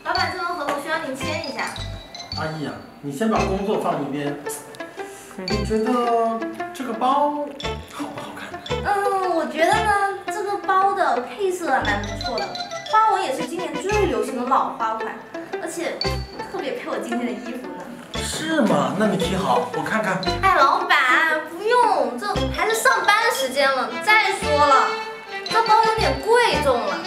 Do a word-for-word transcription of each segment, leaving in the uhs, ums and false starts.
老板，这份合同需要您签一下。 阿姨啊，你先把工作放一边。你觉得这个包好不好看？ 嗯，我觉得呢，这个包的配色还蛮不错的，花纹也是今年最流行的老花款，而且特别配我今天的衣服呢。 是吗？那你提好，我看看。 哎，老板，不用，这还是上班的时间了。再说了，这包有点贵重了。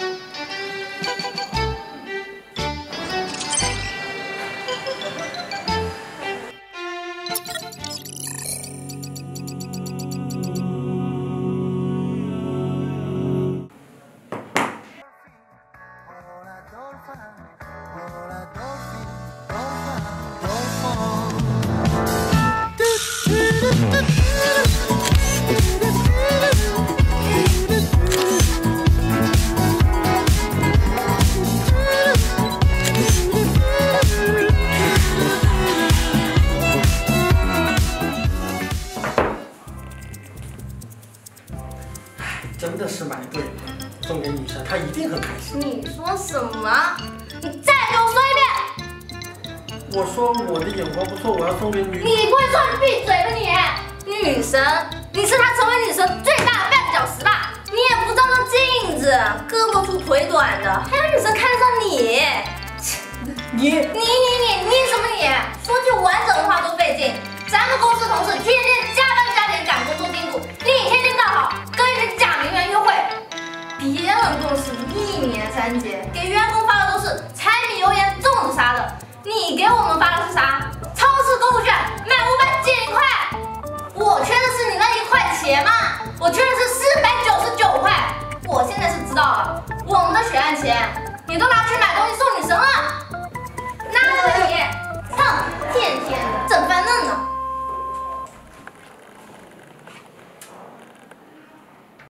真的是买对了，送给女神，她一定很开心。 你说什么？你再给我说一遍！ 我说我的眼光不错，我要送给女。 你不会说你闭嘴吧你？女神，你是她成为女神最大的绊脚石吧？你也不照照镜子，胳膊粗腿短的，还有女神看上你。 你你你你你什么你？说句完整的话都费劲。咱们公司同事天天加班加点赶工作进度，你天天倒好，跟一个假名媛约会。别人公司一年三节，给员工发的都是柴米油盐粽子啥的，你给我们发的是啥？超市购物券买五百减一块。我缺的是你那一块钱吗？我缺的是四百九十九块。我现在是知道了，我们的血汗钱你都拿去买东西送